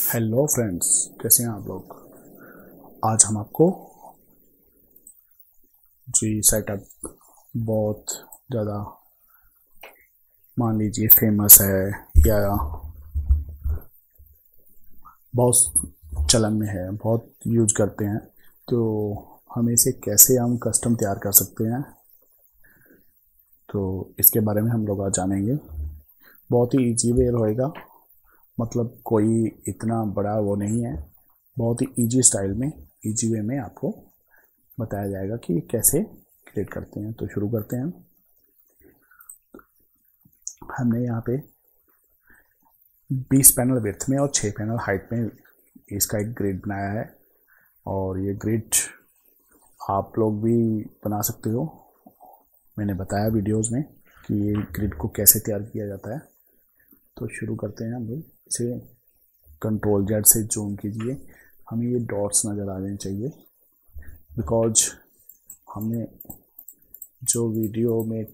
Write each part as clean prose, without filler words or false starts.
Hello friends, कैसे हैं आप लोग। आज हम आपको जी सेटअप बहुत ज़्यादा मान लीजिए फेमस है या बहुत चलन में है, बहुत यूज करते हैं, तो हम इसे कैसे हम कस्टम तैयार कर सकते हैं, तो इसके बारे में हम लोग आज जानेंगे। बहुत ही इजी वे रहेगा, मतलब कोई इतना बड़ा वो नहीं है। बहुत ही इजी स्टाइल में, इजी वे में आपको बताया जाएगा कि ये कैसे क्रिएट करते हैं। तो शुरू करते हैं। हमने यहाँ पे 20 पैनल विड्थ में और 6 पैनल हाइट में इसका एक ग्रिड बनाया है, और ये ग्रिड आप लोग भी बना सकते हो। मैंने बताया वीडियोस में कि ये ग्रिड को कैसे तैयार किया जाता है। तो शुरू करते हैं हम लोग। इसे कंट्रोल जेड से जूम कीजिए। हमें ये डॉट्स नज़र आ जाने चाहिए, बिकॉज हमने जो वीडियो में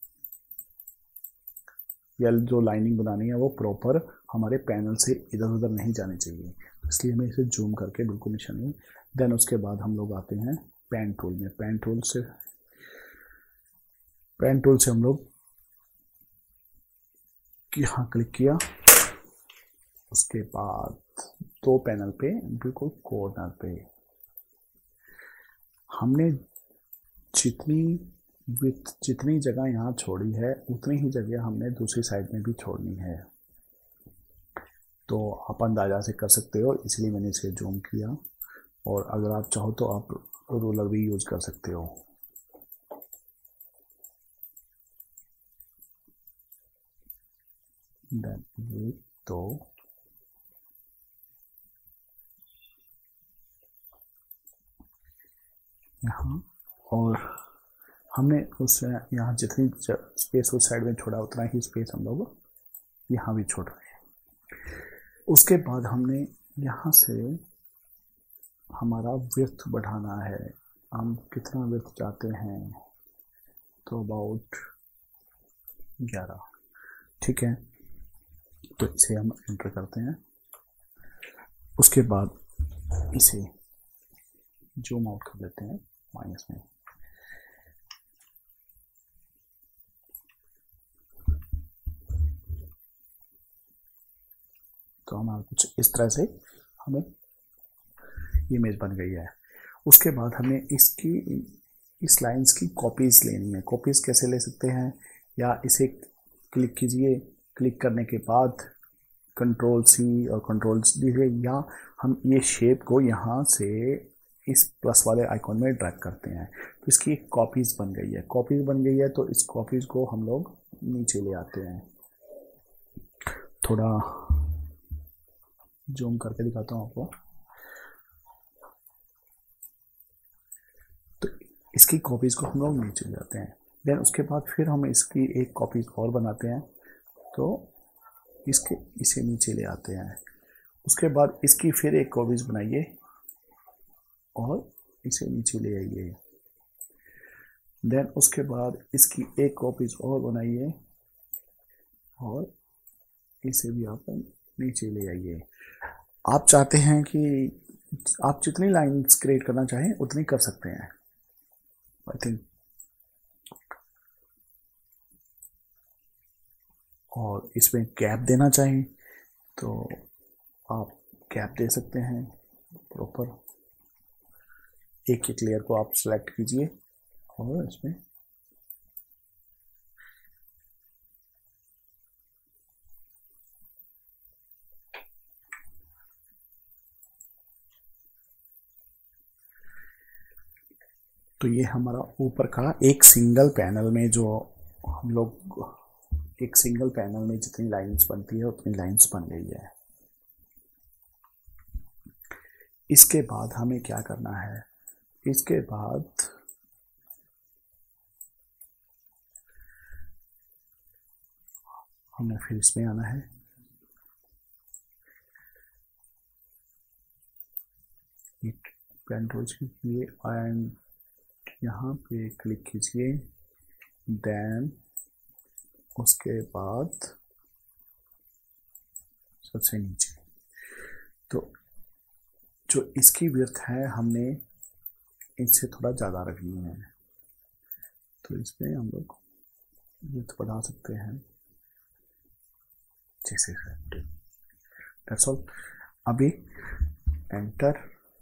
या जो लाइनिंग बनानी है वो प्रॉपर हमारे पैनल से इधर उधर नहीं जानी चाहिए, इसलिए हमें इसे जूम करके बिल्कुल निशान नहीं। देन उसके बाद हम लोग आते हैं पेन टूल में। पेन टूल से हम लोग यहाँ क्लिक किया। उसके बाद दो पैनल पे बिल्कुल कॉर्नर पे हमने जितनी जगह यहाँ छोड़ी है उतनी ही जगह हमने दूसरी साइड में भी छोड़नी है। तो आप अंदाजा से कर सकते हो, इसलिए मैंने इसे जूम किया। और अगर आप चाहो तो आप रूलर भी यूज कर सकते हो। तो यहाँ, और हमने उस यहाँ जितनी स्पेस उस साइड में छोड़ा उतना ही स्पेस हम लोग यहाँ भी छोड़ रहे हैं। उसके बाद हमने यहाँ से हमारा विड्थ बढ़ाना है। हम कितना विड्थ चाहते हैं, तो अबाउट 11, ठीक है। तो इसे हम एंटर करते हैं। उसके बाद इसे जूम आउट कर देते हैं माइनस में। तो हमारा कुछ इस तरह से हमें इमेज बन गई है। उसके बाद हमें इस लाइंस की कॉपीज लेनी है। कॉपीज कैसे ले सकते हैं, या इसे क्लिक कीजिए। क्लिक करने के बाद कंट्रोल सी और कंट्रोल डी, या हम ये शेप को यहाँ से इस प्लस वाले आइकॉन में ड्रैग करते हैं, तो इसकी एक कॉपीज बन गई है। कॉपीज बन गई है तो इस कॉपीज को हम लोग नीचे ले आते हैं। थोड़ा जूम करके दिखाता हूँ आपको। तो इसकी कॉपीज को हम लोग नीचे ले आते हैं। देन उसके बाद फिर हम इसकी एक कॉपीज और बनाते हैं, तो इसे नीचे ले आते हैं। उसके बाद इसकी फिर एक कॉपीज बनाइए और इसे नीचे ले आइए। देन उसके बाद इसकी एक कॉपीज और बनाइए और इसे भी आप नीचे ले आइए। आप चाहते हैं कि आप जितनी लाइन्स क्रिएट करना चाहें उतनी कर सकते हैं। आई थिंक, और इसमें गैप देना चाहें तो आप गैप दे सकते हैं। प्रॉपर एक एक लेयर को आप सेलेक्ट कीजिए और इसमें तो ये हमारा ऊपर का एक सिंगल पैनल में, जो हम लोग एक सिंगल पैनल में जितनी लाइंस बनती है उतनी लाइंस बन गई है। इसके बाद हमें क्या करना है, इसके बाद हमें फिर इसमें आना है। कंट्रोल कीजिए एंड यहाँ पे क्लिक कीजिए। देन उसके बाद सबसे नीचे, तो जो इसकी विड्थ है हमने इनसे थोड़ा ज़्यादा रखनी है, तो इसमें हम लोग विड्थ बढ़ा सकते हैं जैसे दैट्स ऑल। अभी एंटर।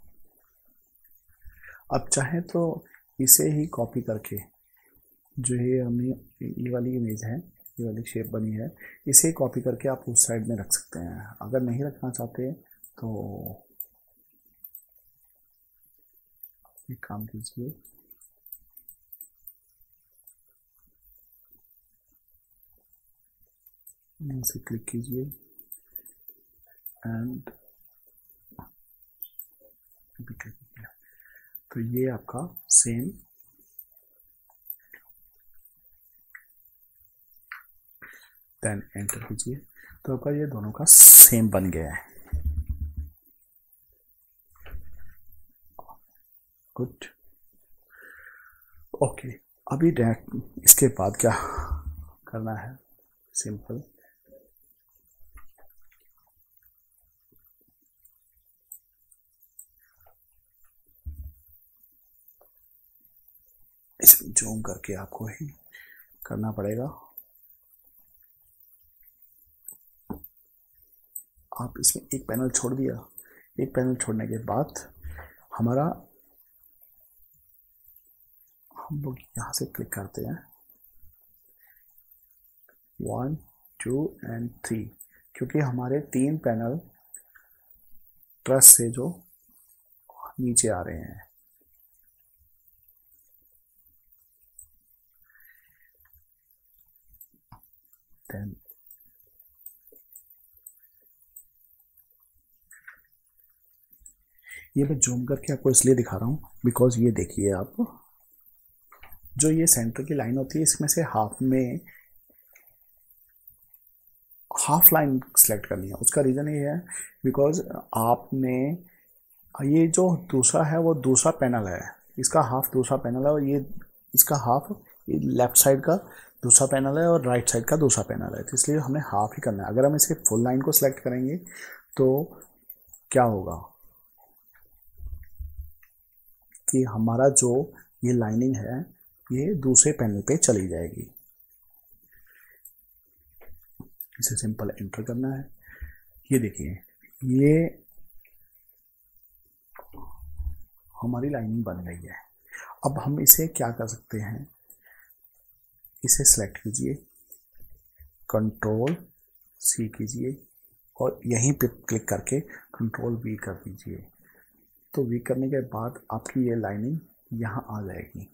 अब चाहे तो इसे ही कॉपी करके, जो ये हमें ये वाली इमेज है, ये वाली शेप बनी है, इसे कॉपी करके आप उस साइड में रख सकते हैं। अगर नहीं रखना चाहते तो एक काम कीजिए, इसे क्लिक कीजिए एंड तो ये आपका सेम देन एंटर कीजिए, तो आपका ये दोनों का सेम बन गया है। Good, okay. अभी इसके बाद क्या करना है, सिंपल इसमें जूम करके आपको ही करना पड़ेगा। आप इसमें एक पैनल छोड़ दिया, एक पैनल छोड़ने के बाद हमारा, हम लोग यहाँ से क्लिक करते हैं 1 2 एंड 3, क्योंकि हमारे 3 पैनल ट्रस से जो नीचे आ रहे हैं। देन ये मैं जूम करके आपको इसलिए दिखा रहा हूँ बिकॉज ये देखिए आप, जो ये सेंटर की लाइन होती है इसमें से हाफ लाइन सेलेक्ट करनी है। उसका रीज़न ये है बिकॉज आपने ये जो दूसरा है वो दूसरा पैनल है, इसका हाफ दूसरा पैनल है, और ये इसका हाफ ये लेफ्ट साइड का दूसरा पैनल है और राइट साइड का दूसरा पैनल है, तो इसलिए हमें हाफ ही करना है। अगर हम इसे फुल लाइन को सिलेक्ट करेंगे तो क्या होगा कि हमारा जो ये लाइनिंग है ये दूसरे पैनल पे चली जाएगी। इसे सिंपल एंटर करना है। ये देखिए ये हमारी लाइनिंग बन गई है। अब हम इसे क्या कर सकते हैं, इसे सेलेक्ट कीजिए, कंट्रोल सी कीजिए और यहीं पे क्लिक करके कंट्रोल वी कर दीजिए। तो वी करने के बाद आपकी ये लाइनिंग यहाँ आ जाएगी।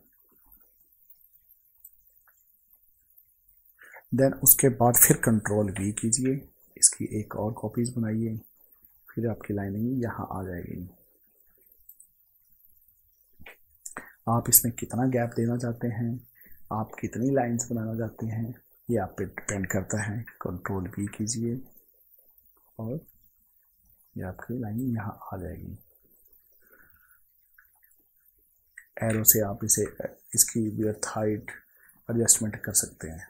देन उसके बाद फिर कंट्रोल वी कीजिए, इसकी एक और कॉपीज बनाइए, फिर आपकी लाइनिंग यहाँ आ जाएगी। आप इसमें कितना गैप देना चाहते हैं, आप कितनी लाइंस बनाना चाहते हैं, ये आप पे डिपेंड करता है। कंट्रोल वी कीजिए और ये आपकी लाइन यहाँ आ जाएगी। एरो से आप इसकी विड्थ हाइट एडजस्टमेंट कर सकते हैं।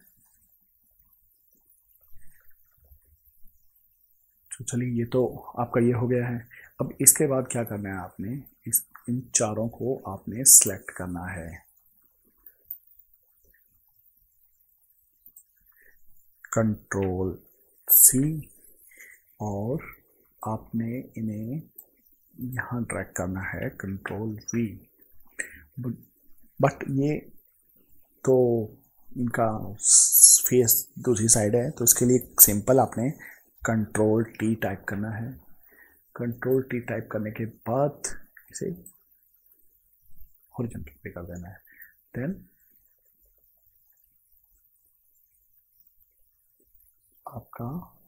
तो चलिए ये तो आपका ये हो गया है। अब इसके बाद क्या करना है, आपने इन चारों को आपने सेलेक्ट करना है। कंट्रोल सी और आपने इन्हें यहाँ ड्रैग करना है, कंट्रोल वी। बट ये तो इनका फेस दूसरी साइड है, तो इसके लिए सिंपल आपने कंट्रोल टी टाइप करना है। कंट्रोल टी टाइप करने के बाद इसे हॉरिजॉन्टल पे कर देना है। देन आपका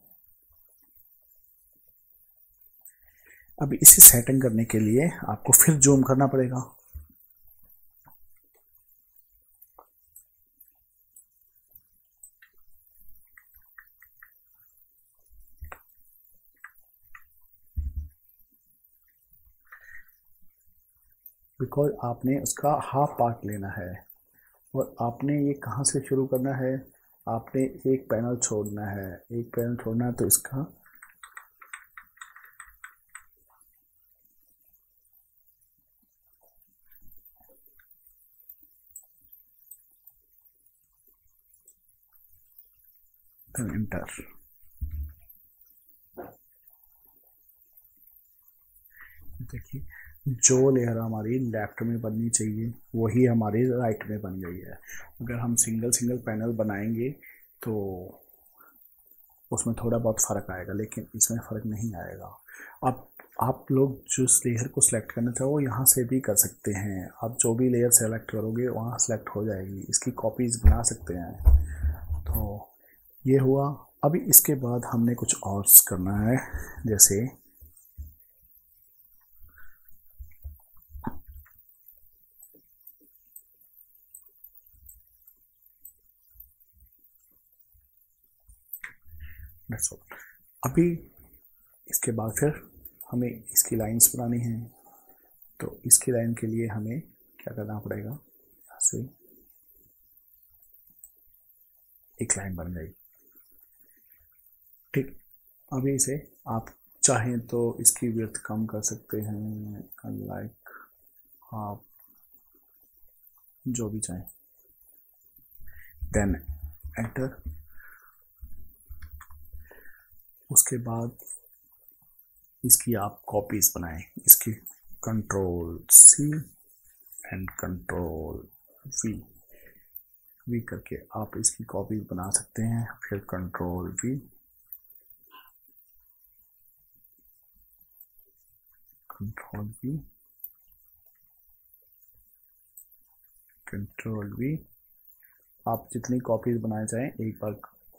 अब इसे सेटिंग करने के लिए आपको फिर जूम करना पड़ेगा। बिकॉज आपने उसका हाफ पार्ट लेना है और आपने ये कहाँ से शुरू करना है, आपने एक पैनल छोड़ना है, एक पैनल छोड़ना है, तो इसका देन एंटर। देखिए जो लेयर हमारी लेफ्ट में बननी चाहिए वही हमारी राइट में बन गई है। अगर हम सिंगल सिंगल पैनल बनाएंगे तो उसमें थोड़ा बहुत फ़र्क आएगा, लेकिन इसमें फ़र्क नहीं आएगा। अब आप लोग जिस लेयर को सिलेक्ट करना चाहो यहाँ से भी कर सकते हैं। आप जो भी लेयर सेलेक्ट करोगे वहाँ सेलेक्ट हो जाएगी, इसकी कॉपीज बना सकते हैं। तो ये हुआ। अभी इसके बाद हमने कुछ और करना है, जैसे अभी इसके बाद फिर हमें इसकी लाइंस बनानी है। तो इसकी लाइन के लिए हमें क्या करना पड़ेगा, यहाँ से एक लाइन बन गई। ठीक, अभी इसे आप चाहें तो इसकी विड्थ कम कर सकते हैं, लाइक आप जो भी चाहें। Then enter. उसके बाद इसकी आप कॉपीज बनाएं, इसकी control C and control V करके आप इसकी कॉपीज बना सकते हैं। फिर control V, control V, control V. आप जितनी कॉपीज बनाए चाहें एक बार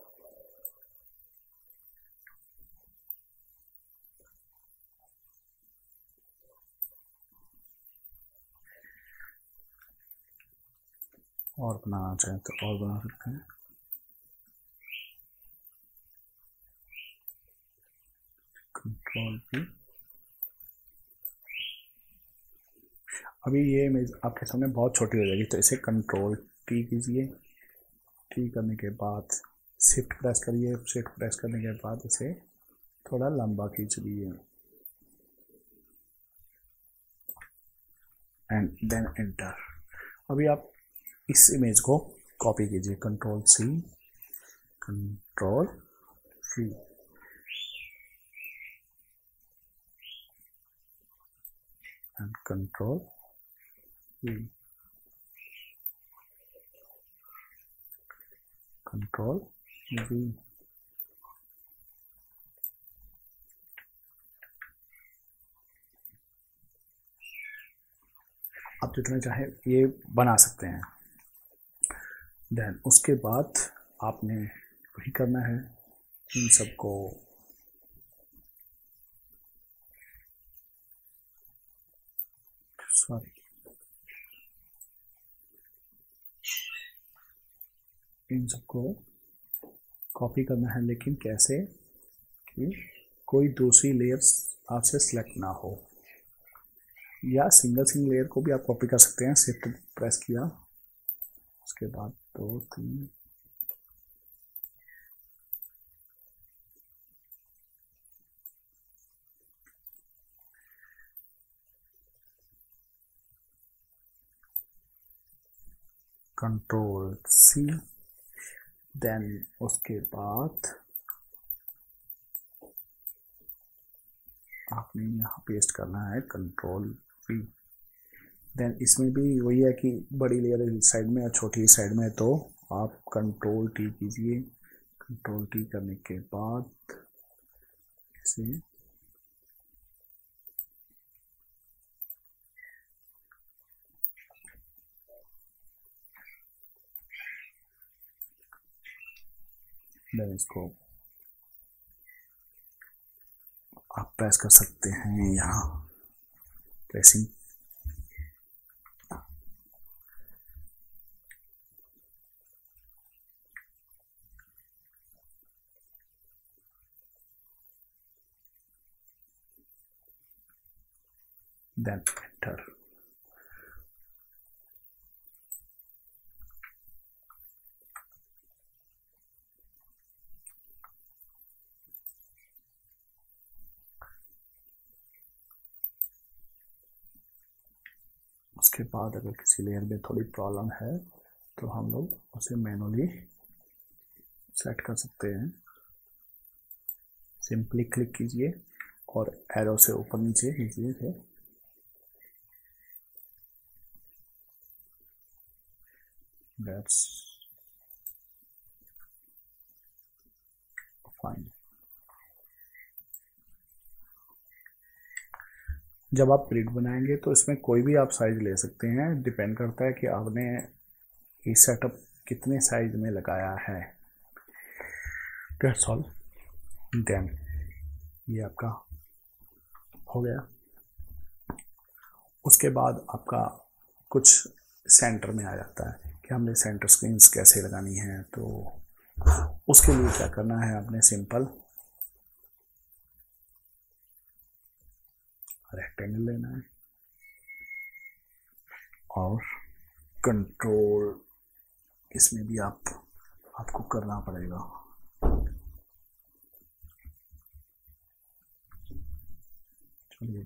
और बनाना चाहें तो और बना सकते हैं। Control V. अभी ये इमेज आपके सामने बहुत छोटी हो जाएगी, तो इसे कंट्रोल टी कीजिए। टी करने के बाद शिफ्ट प्रेस करिए। शिफ्ट प्रेस करने के बाद इसे थोड़ा लंबा खींचिए एंड देन एंटर। अभी आप इस इमेज को कॉपी कीजिए, control C, control V, and control V, control V. आप जितना चाहे ये बना सकते हैं। देन उसके बाद आपने वही करना है, इन सबको इन सबको कॉपी करना है, लेकिन कैसे कि कोई दूसरी लेयर्स आपसे सिलेक्ट ना हो। या सिंगल सिंगल लेयर को भी आप कॉपी कर सकते हैं। शिफ्ट प्रेस किया, उसके बाद 2 3 कंट्रोल सी। देन उसके बाद आपने यहाँ पेस्ट करना है कंट्रोल वी। देन इसमें भी वही है कि बड़ी लेयर साइड में और छोटी साइड में, तो आप कंट्रोल टी कीजिए। कंट्रोल टी करने के बाद इसे देन इसको आप प्रेस कर सकते हैं यहाँ, प्रेसिंग। Then enter. उसके बाद अगर किसी लेयर में थोड़ी प्रॉब्लम है तो हम लोग उसे मैनुअली सेट कर सकते हैं। सिंपली क्लिक कीजिए और एरो से ऊपर नीचे कीजिए थे। That's fine. जब आप ग्रिड बनाएंगे तो इसमें कोई भी आप साइज ले सकते हैं, डिपेंड करता है कि आपने ये सेटअप कितने साइज में लगाया है। That's all. देन ये आपका हो गया। उसके बाद आपका कुछ सेंटर में आ जाता है कि हमने सेंटर स्क्रीन्स कैसे लगानी है। तो उसके लिए क्या करना है, आपने सिंपल रेक्टेंगल लेना है और कंट्रोल इसमें भी आपको करना पड़ेगा। चलिए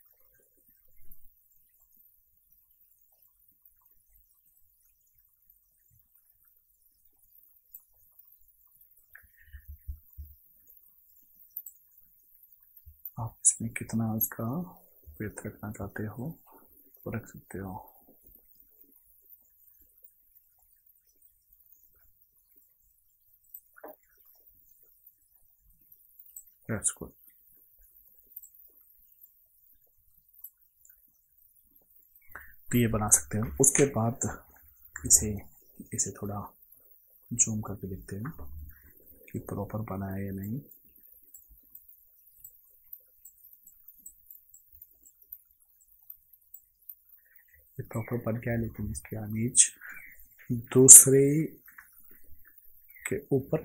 आप इसमें कितना उसका विड्थ रखना चाहते हो वो रख सकते हो। That's good. तो ये बना सकते हैं। उसके बाद इसे थोड़ा जूम करके देखते हैं कि प्रॉपर बना है या नहीं। ये प्रॉपर बन गया है, लेकिन इसकी इमेज दूसरे के ऊपर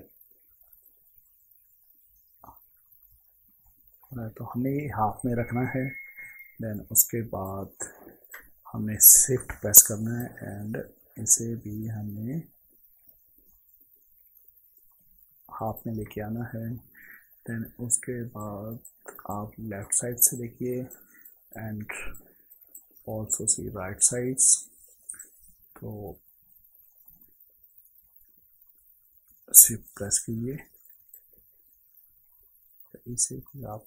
तो हमें हाफ में रखना है। देन उसके बाद हमें शिफ्ट प्रेस करना है एंड इसे भी हमें हाफ में लेके आना है। देन उसके बाद आप लेफ्ट साइड से देखिए and also see right sides. तो शिफ्ट प्रेस कीजिए, इसे भी आप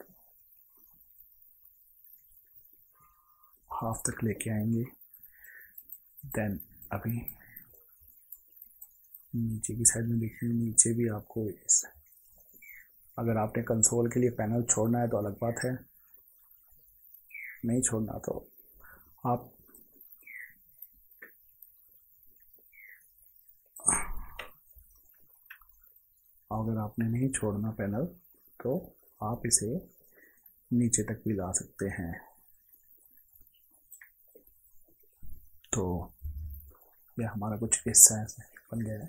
हाफ तक लेके आएंगे। देन अभी नीचे की साइड में देखिए, नीचे भी आपको अगर आपने कंसोल के लिए पैनल छोड़ना है तो अलग बात है, नहीं छोड़ना तो आप अगर आपने नहीं छोड़ना पैनल तो आप इसे नीचे तक भी ला सकते हैं। तो ये हमारा कुछ हिस्सा ऐसे बन गया है।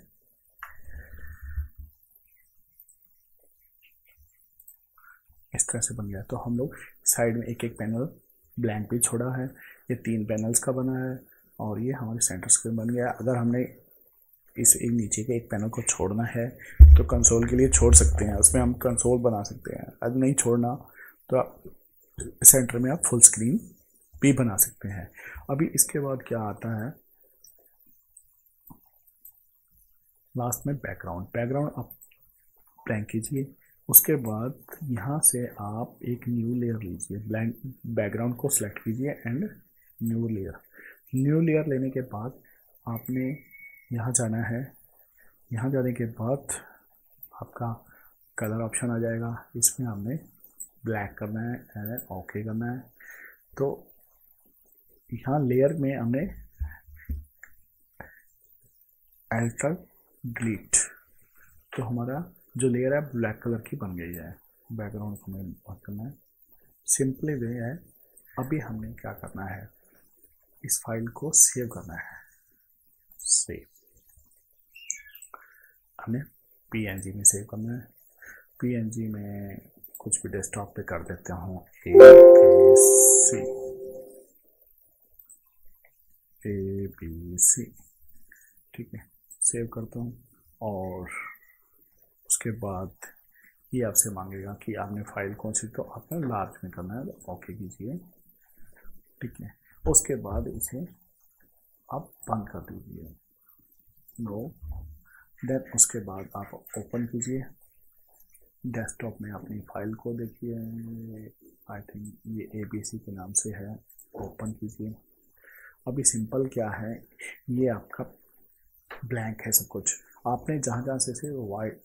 इस तरह से बन गया। तो हम लोग साइड में एक एक पैनल ब्लैंक भी छोड़ा है। ये 3 पैनल्स का बना है और ये हमारे सेंटर स्क्रीन बन गया है। अगर हमने इस एक नीचे के एक पैनल को छोड़ना है तो कंसोल के लिए छोड़ सकते हैं, उसमें हम कंसोल बना सकते हैं। अगर नहीं छोड़ना तो सेंटर में आप फुल स्क्रीन भी बना सकते हैं। अभी इसके बाद क्या आता है, लास्ट में बैकग्राउंड आप ब्लैंक कीजिए। उसके बाद यहाँ से आप एक न्यू लेयर लीजिए, ब्लैंक बैकग्राउंड को सिलेक्ट कीजिए एंड न्यू लेयर लेने के बाद आपने यहाँ जाना है। यहाँ जाने के बाद आपका कलर ऑप्शन आ जाएगा, इसमें हमने ब्लैक करना है एंड ओके करना है। तो यहाँ लेयर में हमने अल्टर डिलीट, तो हमारा जो लेयर है ब्लैक कलर की बन गई है। बैकग्राउंड को हमें बात करना है, सिंपली वे है। अभी हमने क्या करना है, इस फाइल को सेव करना है। सेव हमें पीएनजी में सेव करना है। पीएनजी में कुछ भी डेस्कटॉप पे कर देते हूँ, ABC, ठीक है, सेव करता हूँ। और उसके बाद ये आपसे मांगेगा कि आपने फाइल कौन सी, तो आपने लार्ज में करना है, ओके कीजिए, ठीक है। उसके बाद इसे आप बंद कर दीजिए, नो देन उसके बाद आप ओपन कीजिए, डेस्कटॉप में अपनी फाइल को देखिए, आई थिंक ये ABC के नाम से है, ओपन कीजिए। अभी सिंपल क्या है, ये आपका ब्लैंक है सब कुछ, आपने जहाँ जहाँ से वाइट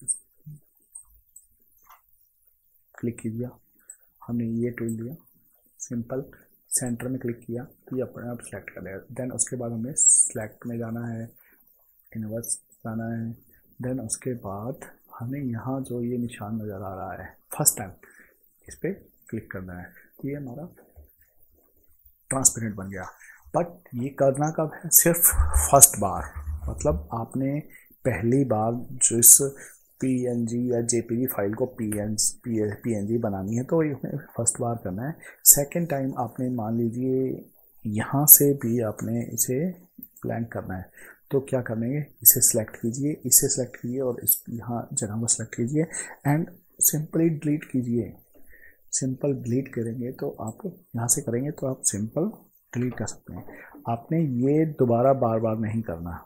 क्लिक किया, हमने ये टूल लिया, सिंपल सेंटर में क्लिक किया तो ये अपने आप सेलेक्ट कर देगा। देन उसके बाद हमें सेलेक्ट में जाना है, इनवर्स जाना है, देन उसके बाद हमें यहाँ जो ये निशान नज़र आ रहा है फर्स्ट टाइम, इस पर क्लिक करना है, तो ये हमारा ट्रांसपेरेंट बन गया। बट ये करना कब है, सिर्फ फर्स्ट बार, मतलब आपने पहली बार जो इस PNG या JPG फाइल को PNG बनानी है तो ये फर्स्ट बार करना है। सेकंड टाइम आपने मान लीजिए यहाँ से भी आपने इसे ब्लैंक करना है, तो क्या करेंगे, इसे सिलेक्ट कीजिए, इसे सिलेक्ट कीजिए और इस यहाँ जगह को सिलेक्ट कीजिए एंड सिंपली डिलीट कीजिए। सिंपल डिलीट करेंगे तो आप यहाँ से करेंगे तो आप सिंपल डिलीट कर सकते हैं। आपने ये दोबारा बार बार नहीं करना,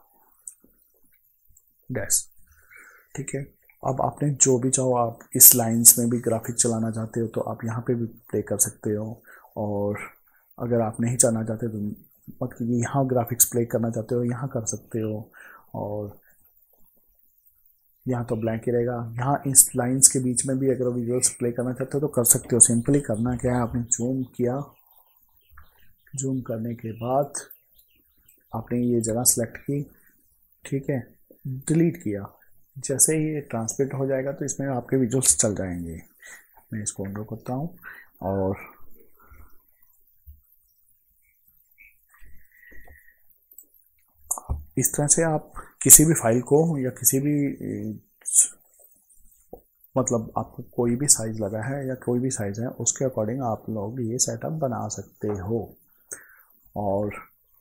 डैश, ठीक है। अब आपने जो भी चाहो, आप इस लाइंस में भी ग्राफिक चलाना चाहते हो तो आप यहाँ पे भी प्ले कर सकते हो, और अगर आप नहीं चाहना चाहते तो मत कीजिए, यहाँ ग्राफिक्स प्ले करना चाहते हो यहाँ कर सकते हो, और यहाँ तो ब्लैंक ही रहेगा। यहाँ इस लाइंस के बीच में भी अगर विजुअल्स प्ले करना चाहते हो तो कर सकते हो। सिंपली करना क्या है, आपने जूम किया, जूम करने के बाद आपने ये जगह सेलेक्ट की, ठीक है, डिलीट किया, जैसे ही ये ट्रांसपेरेंट हो जाएगा तो इसमें आपके विजुअल्स चल जाएंगे। मैं इसको अंडो करता हूँ और इस तरह से आप किसी भी फाइल को या किसी भी मतलब आपको कोई भी साइज लगा है या कोई भी साइज है उसके अकॉर्डिंग आप लोग ये सेटअप बना सकते हो। और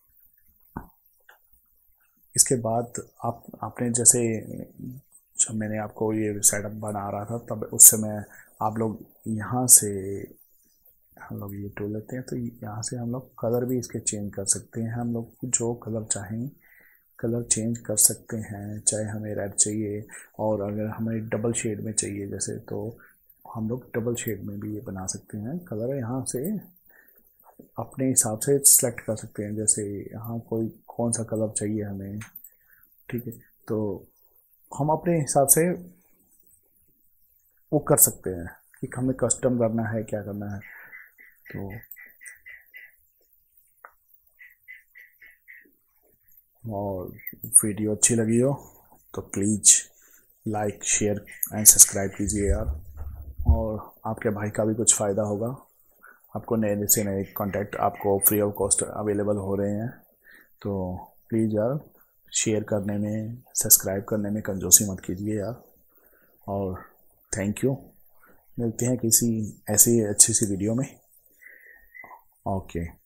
इसके बाद आपने जैसे जब मैंने आपको ये सेटअप बना रहा था तब उस समय आप लोग यहाँ से हम लोग ये टूल लेते हैं तो यहाँ से हम लोग कलर भी इसके चेंज कर सकते हैं। हम लोग जो कलर चाहें कलर चेंज कर सकते हैं, चाहे हमें रेड चाहिए और अगर हमें डबल शेड में चाहिए जैसे तो हम लोग डबल शेड में भी ये बना सकते हैं। कलर यहाँ से अपने हिसाब से सेलेक्ट कर सकते हैं, जैसे यहाँ कोई कौन सा कलर चाहिए हमें, ठीक है, तो हम अपने हिसाब से वो कर सकते हैं कि हमें कस्टम करना है क्या करना है। तो और वीडियो अच्छी लगी हो तो please like share and subscribe कीजिए यार, और आपके भाई का भी कुछ फ़ायदा होगा। आपको नए से नए कॉन्टैक्ट आपको फ्री ऑफ कॉस्ट अवेलेबल हो रहे हैं, तो प्लीज़ यार शेयर करने में सब्सक्राइब करने में कंजूसी मत कीजिए यार। और थैंक यू, मिलते हैं किसी ऐसी अच्छी सी वीडियो में। ओके।